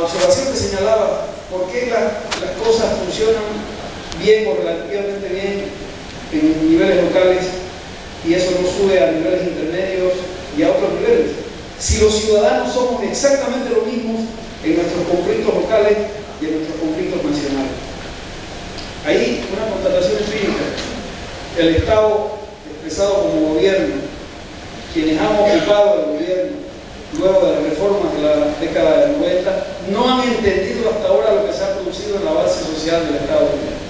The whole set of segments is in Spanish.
observación que señalaba por qué las cosas funcionan bien o relativamente bien en niveles locales y eso no sube a niveles intermedios y a otros niveles. Si los ciudadanos somos exactamente lo mismo en nuestros conflictos locales y en nuestros conflictos nacionales. Ahí una constatación empírica. El Estado, expresado como gobierno, quienes han ocupado el gobierno luego de las reformas de la década del 90, no han entendido hasta ahora lo que se ha producido en la base social del Estado de Gobierno.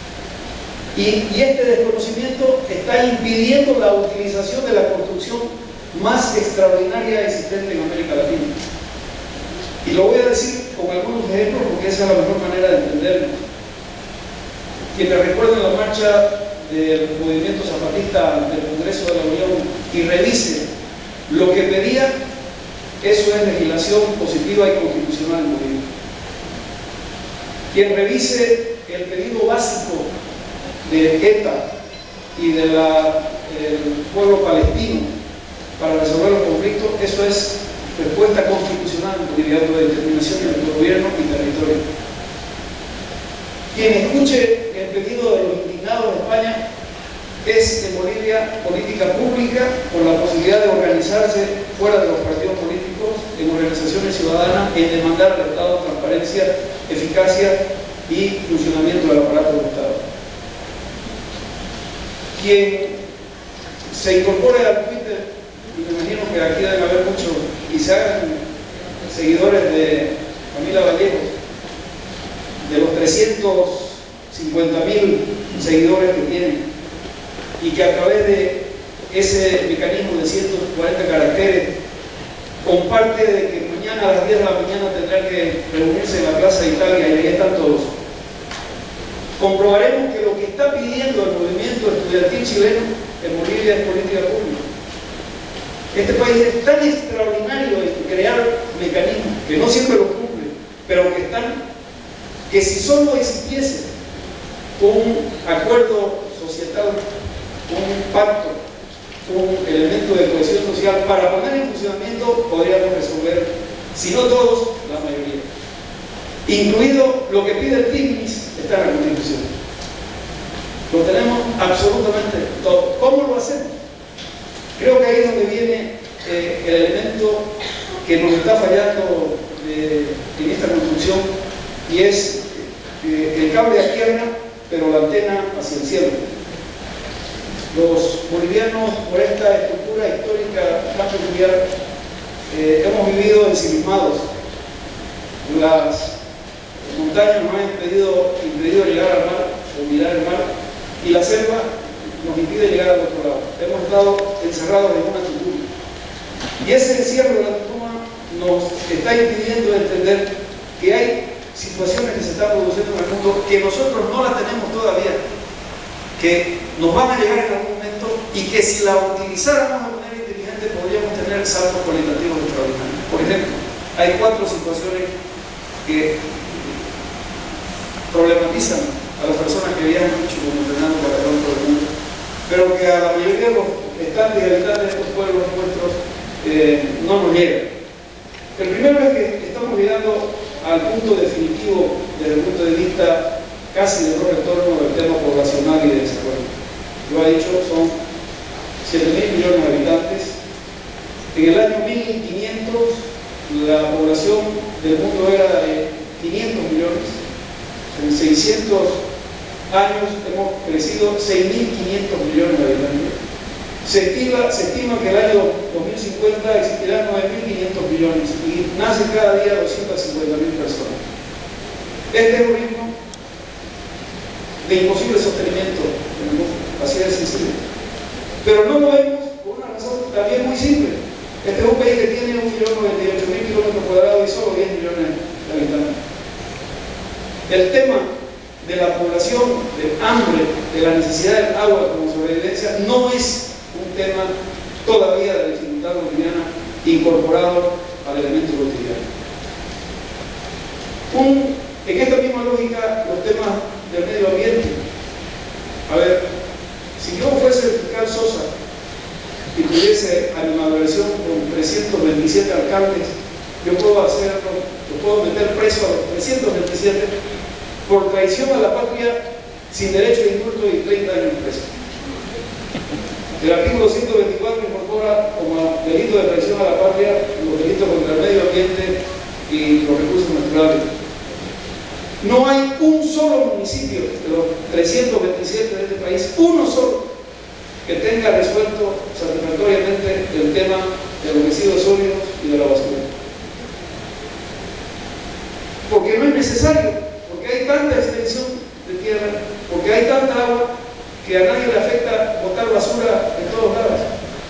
Y este desconocimiento está impidiendo la utilización de la construcción más extraordinaria existente en América Latina. Y lo voy a decir con algunos ejemplos porque esa es la mejor manera de entenderlo. Quienes recuerden la marcha del movimiento zapatista del Congreso de la Unión y revise lo que pedía, eso es legislación positiva y constitucional en Bolivia. Quien revise el pedido básico de ETA y del pueblo palestino para resolver los conflictos, eso es respuesta constitucional en Bolivia, de determinación de nuestro gobierno y territorio. Quien escuche el pedido de los indignados de España, es en Bolivia política pública con la posibilidad de organizarse fuera de los partidos políticos, en organizaciones ciudadanas, en demandar al Estado transparencia, eficacia y funcionamiento del aparato del Estado. Quien se incorpore al Twitter, y me imagino que aquí deben haber muchos, y se hagan seguidores de Camila Vallejo, de los 350.000 seguidores que tienen, y que a través de ese mecanismo de 140 caracteres comparte de que mañana a las 10 de la mañana tendrá que reunirse en la Plaza de Italia y ahí están todos. Comprobaremos que lo que está pidiendo el movimiento estudiantil chileno en Bolivia es política pública. Este país es tan extraordinario en crear mecanismos que no siempre los cumple, pero que están, que si solo existiese un acuerdo societal, un pacto, un elemento de cohesión social para poner en funcionamiento, podríamos resolver, si no todos, la mayoría. Incluido lo que pide el TICNIS, está en la Constitución. Lo tenemos absolutamente todo. ¿Cómo lo hacemos? Creo que ahí es donde viene el elemento que nos está fallando en esta construcción, y es el cable a tierra, pero la antena hacia el cielo. Los bolivianos, por esta estructura histórica tan peculiar, hemos vivido ensimismados. Las montañas nos han impedido llegar al mar o mirar el mar, y la selva nos impide llegar al otro lado. Hemos estado encerrados en una turbina. Y ese encierro de la turbina nos está impidiendo entender que hay situaciones que se están produciendo en el mundo que nosotros no las tenemos todavía, que nos van a llegar en algún momento y que si la utilizáramos de manera inteligente podríamos tener saltos cualitativos extraordinarios. Por ejemplo, hay 4 situaciones que problematizan a las personas que viajan mucho como Fernando para todo el mundo, pero que a la mayoría de los estantes y habitantes de estos pueblos nuestros no nos llegan. El primero es que estamos llegando al punto definitivo desde el punto de vista casi de no retorno del tema poblacional y de desarrollo. Lo ha dicho, son 7.000 millones de habitantes. En el año 1500 la población del mundo era de 500 millones. En 600 años hemos crecido 6.500 millones de habitantes. Se estima que el año 2050 existirán 9.500 millones y nace cada día 250.000 personas. Este es un ritmo de imposible sostenimiento en el mundo, así de sencillo. Pero no lo vemos por una razón también muy simple. Este es un país que tiene 1.098.000 kilómetros cuadrados y solo 10 millones de habitantes. El tema de la población, del hambre, de la necesidad del agua como sobrevivencia, no es un tema todavía de la dificultad boliviana incorporado al elemento cotidiano. En esta misma lógica, los temas del medio ambiente. A ver, si yo fuese el fiscal Sosa y tuviese animadversión con 327 alcaldes yo puedo hacerlo, yo puedo meter preso a los 327 por traición a la patria sin derecho de indulto y 30 años preso. El artículo 124 incorpora como delito de traición a la patria los delitos contra el medio ambiente y los recursos naturales. No hay un solo municipio de los 327 de este país, uno solo, que tenga resuelto satisfactoriamente el tema de los residuos sólidos y de la basura. Porque no es necesario, porque hay tanta extensión de tierra, porque hay tanta agua, que a nadie le afecta botar basura en todos lados.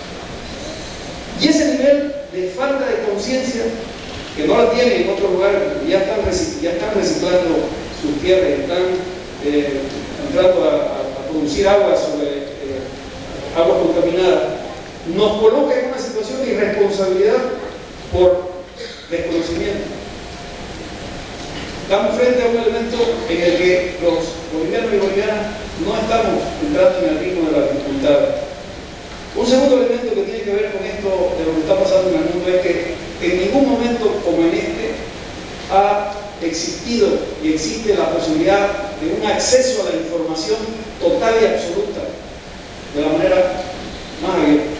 Y ese nivel de falta de conciencia, que no la tienen en otros lugares, ya están reciclando sus tierras, están entrando a producir agua sobre agua contaminada, nos coloca en una situación de irresponsabilidad por desconocimiento. Estamos frente a un elemento en el que los bolivianos y bolivianas no estamos entrando en el ritmo de la dificultad. Un segundo elemento que tiene que ver con esto de lo que está pasando en el mundo es que en ningún momento como en este ha existido y existe la posibilidad de un acceso a la información total y absoluta de la manera más abierta.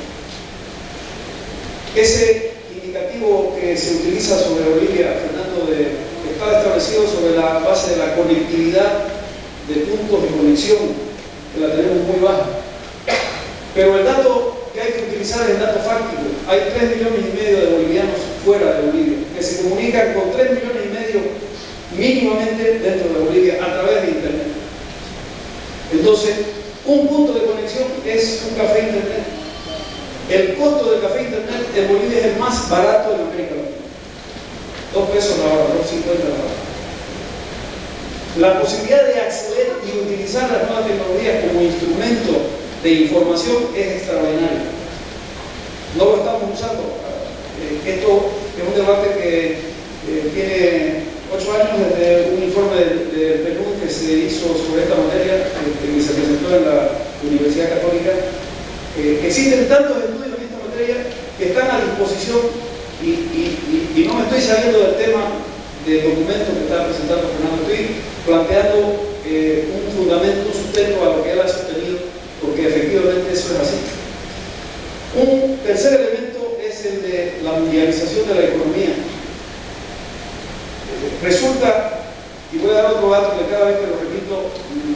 Ese indicativo que se utiliza sobre Bolivia, Fernando, está establecido sobre la base de la conectividad de puntos de conexión, que la tenemos muy baja. Pero el dato que hay que utilizar es el dato fáctico. Hay 3,5 millones de bolivianos fuera de Bolivia, que se comunican con 3,5 millones mínimamente dentro de Bolivia a través de Internet. Entonces, un punto de conexión es un café Internet. El costo del café Internet en Bolivia es el más barato de América Latina. 2 pesos la hora, 2.50 la hora. La posibilidad de acceder y utilizar las nuevas tecnologías como instrumento de información es extraordinario. No lo estamos usando. Esto es un debate que tiene 8 años desde un informe de Perú que se hizo sobre esta materia, que se presentó en la Universidad Católica. Existen tantos estudios en esta materia que están a disposición y no me estoy saliendo del tema del documento que está presentando Fernando. Estoy planteando un fundamento, un sustento a lo que él ha sostenido, porque efectivamente eso es así. Un tercer elemento es el de la mundialización de la economía. Resulta, y voy a dar otro dato que cada vez que lo repito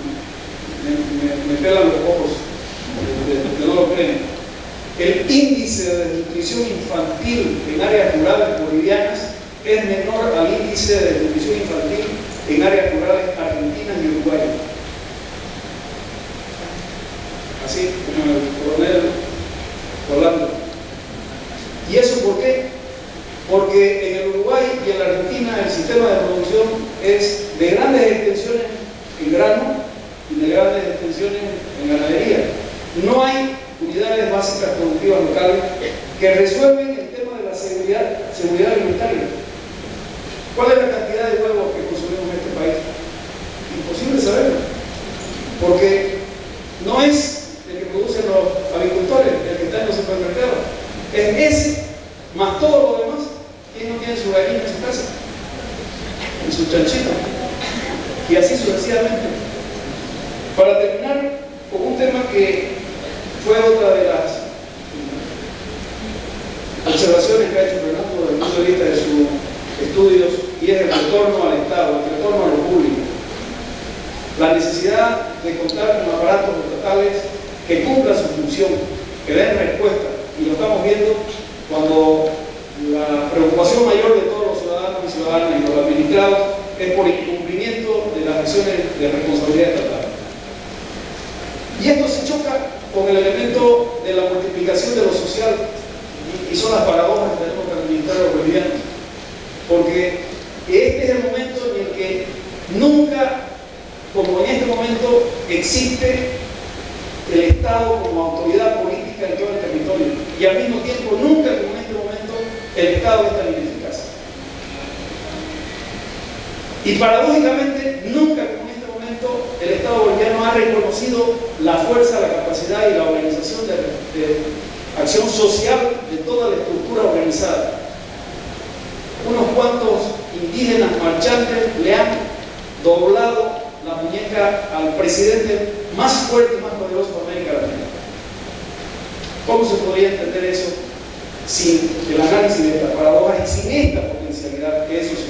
me pelan los ojos, que no lo creen. El índice de desnutrición infantil en áreas rurales bolivianas es menor al índice de desnutrición infantil en áreas rurales argentinas y uruguayas. Así como el coronel Orlando. ¿Y eso por qué? Porque en el Uruguay y en la Argentina el sistema de producción es de grandes extensiones en grano y de grandes extensiones en ganadería. No hay unidades básicas productivas locales que resuelven el tema de la seguridad alimentaria. ¿Cuál es la cantidad de huevos que consumimos en este país? Imposible saberlo, porque no es el que producen los avicultores, el que está en los supermercados, es ese, más todo lo demás. ¿Quién no tiene su gallina en su casa? En su chanchito. Y así sucesivamente. Para terminar con un tema que fue otra de las observaciones que ha hecho Fernando desde el punto de vista de sus estudios, y es el retorno al Estado, el retorno a lo público. La necesidad de contar con aparatos estatales que cumplan su función, que den respuesta, y lo estamos viendo cuando la preocupación mayor de todos los ciudadanos y ciudadanas y los administrados es por incumplimiento de las acciones de responsabilidad estatal. Y esto se choca con el elemento de la multiplicación de lo social, y son las paradojas que tenemos que administrar los bolivianos, porque este es el momento en el que nunca, como en este momento, existe el Estado como autoridad política en todo el territorio, y al mismo tiempo nunca, como en este momento, el Estado es tan ineficaz. Y paradójicamente, nunca como en este momento el Estado boliviano ha reconocido la fuerza, la capacidad y la organización de acción social de toda la estructura organizada. unos cuantos indígenas marchantes le han doblado la muñeca al presidente más fuerte y más poderoso de América Latina. ¿Cómo se podría entender eso sin el análisis de estas paradojas y sin esta potencialidad que eso